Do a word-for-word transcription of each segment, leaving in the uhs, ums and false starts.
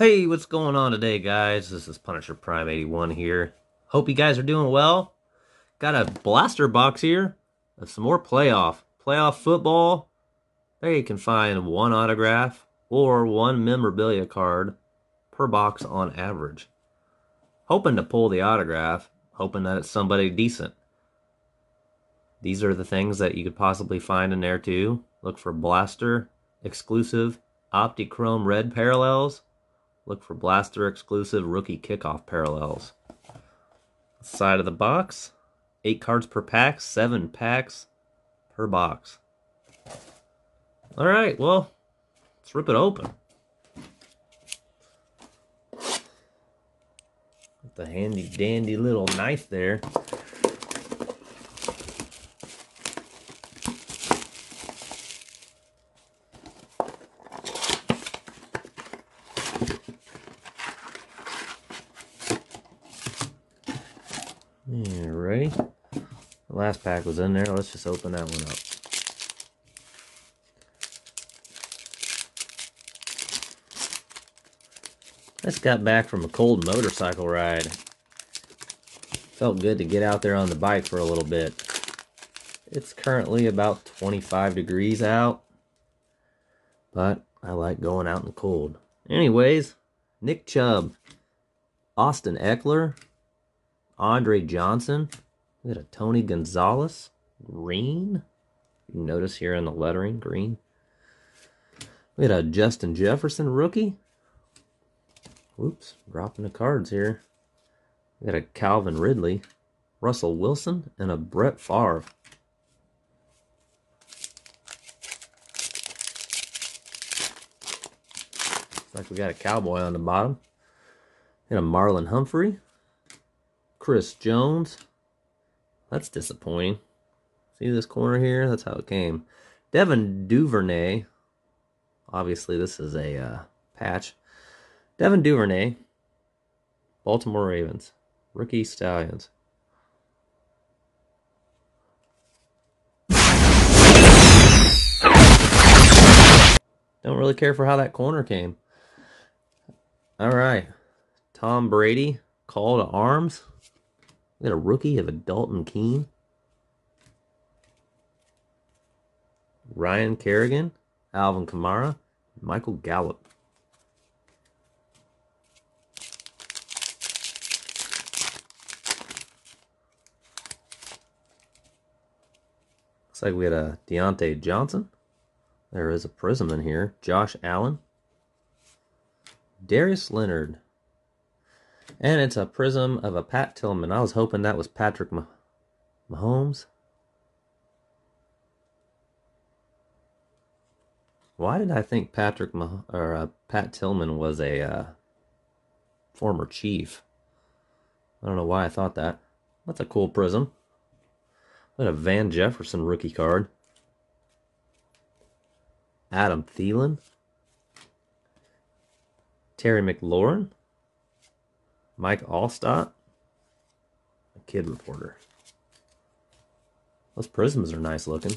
Hey, what's going on today, guys? This is Punisher Prime eighty-one here. Hope you guys are doing well. Got a blaster box here of some more playoff. Playoff football. There you can find one autograph or one memorabilia card per box on average. Hoping to pull the autograph, hoping that it's somebody decent. These are the things that you could possibly find in there too. Look for blaster exclusive Optichrome red parallels. Look for blaster exclusive rookie kickoff parallels. Side of the box, eight cards per pack, seven packs per box. All right, well, let's rip it open. With the handy dandy little knife there. Yeah, ready? The last pack was in there. Let's just open that one up. Just got back from a cold motorcycle ride. Felt good to get out there on the bike for a little bit. It's currently about twenty-five degrees out, but I like going out in the cold. Anyways, Nick Chubb, Austin Eckler, Andre Johnson, we got a Tony Gonzalez, green. You notice here in the lettering, green. We got a Justin Jefferson rookie. Whoops, dropping the cards here. We got a Calvin Ridley, Russell Wilson, and a Brett Favre. Looks like we got a Cowboy on the bottom. And a Marlon Humphrey. Chris Jones. That's disappointing. See this corner here? That's how it came. Devin Duvernay. Obviously, this is a uh, patch. Devin Duvernay. Baltimore Ravens. Rookie Stallions. Don't really care for how that corner came. All right. Tom Brady. Call to arms. We got a rookie of a Dalton Keene. Ryan Kerrigan, Alvin Kamara, Michael Gallup. Looks like we had a Deontay Johnson. There is a prism in here. Josh Allen. Darius Leonard. And it's a prism of a Pat Tillman. I was hoping that was Patrick Mah Mahomes. Why did I think Patrick Mah or uh, Pat Tillman was a uh, former Chief? I don't know why I thought that. That's a cool prism. What a Van Jefferson rookie card. Adam Thielen. Terry McLaurin. Mike Allstott, a kid reporter. Those prisms are nice looking.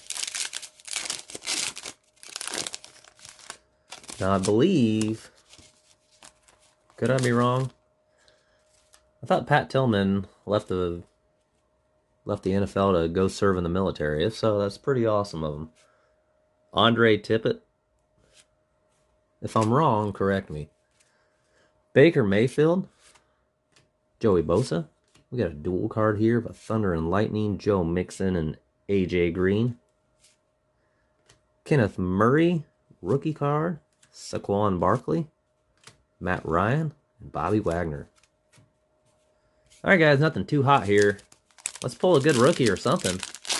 Now I believe, could I be wrong? I thought Pat Tillman left the left the N F L to go serve in the military. If so, that's pretty awesome of him. Andre Tippett. If I'm wrong, correct me. Baker Mayfield. Joey Bosa. We got a dual card here of a Thunder and Lightning, Joe Mixon and A J Green. Kenneth Murray, rookie card, Saquon Barkley, Matt Ryan, and Bobby Wagner. Alright guys, nothing too hot here. Let's pull a good rookie or something.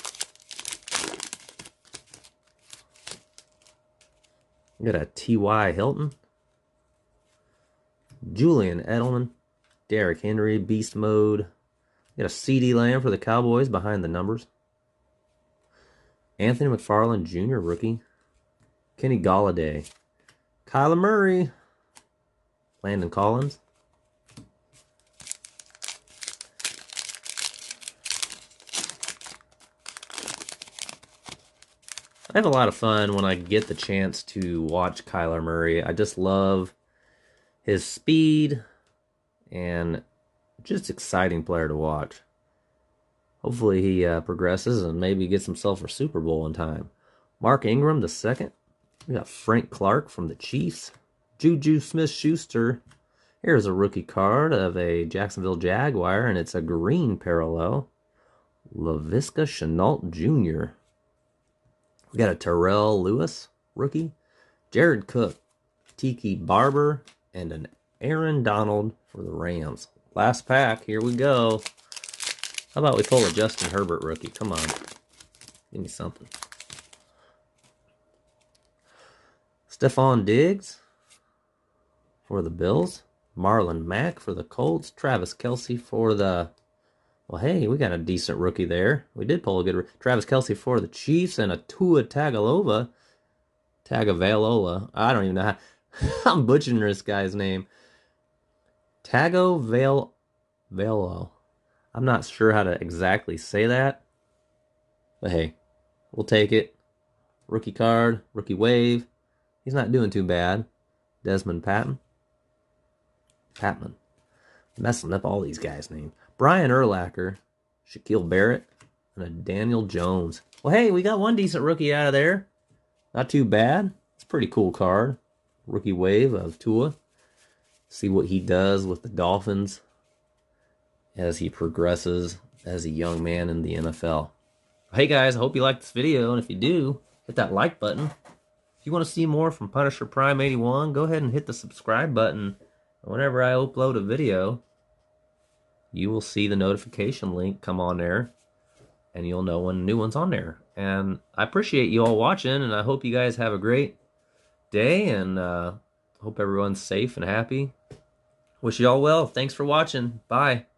We got a T Y Hilton, Julian Edelman, Derrick Henry, Beast Mode. We got a CeeDee Lamb for the Cowboys behind the numbers. Anthony McFarland Junior rookie. Kenny Golladay. Kyler Murray. Landon Collins. I have a lot of fun when I get the chance to watch Kyler Murray. I just love his speed, and just exciting player to watch. Hopefully he uh, progresses and maybe gets himself a Super Bowl in time. Mark Ingram the second. We got Frank Clark from the Chiefs. Juju Smith-Schuster. Here's a rookie card of a Jacksonville Jaguar, and it's a green parallel. Laviska Shenault Junior We got a Terrell Lewis rookie. Jared Cook, Tiki Barber, and an Aaron Donald for the Rams. Last pack, here we go. How about we pull a Justin Herbert rookie? Come on. Give me something. Stephon Diggs for the Bills. Marlon Mack for the Colts. Travis Kelce for the... Well, hey, we got a decent rookie there. We did pull a good... Travis Kelce for the Chiefs, and a Tua Tagovailoa. Tagovailoa. I don't even know how... I'm butchering this guy's name. Tagovailoa. I'm not sure how to exactly say that. But hey, we'll take it. Rookie card, rookie wave. He's not doing too bad. Desmond Patton. Patman. Messing up all these guys' names. Brian Urlacher. Shaquille Barrett. And a Daniel Jones. Well, hey, we got one decent rookie out of there. Not too bad. It's a pretty cool card. Rookie wave of Tua. See what he does with the Dolphins as he progresses as a young man in the N F L. Hey guys, I hope you liked this video, and if you do, hit that like button. If you want to see more from Punisher Prime eighty-one, go ahead and hit the subscribe button. Whenever I upload a video, you will see the notification link come on there, and you'll know when a new one's on there. And I appreciate you all watching, and I hope you guys have a great day, and uh, hope everyone's safe and happy. Wish you all well. Thanks for watching. Bye.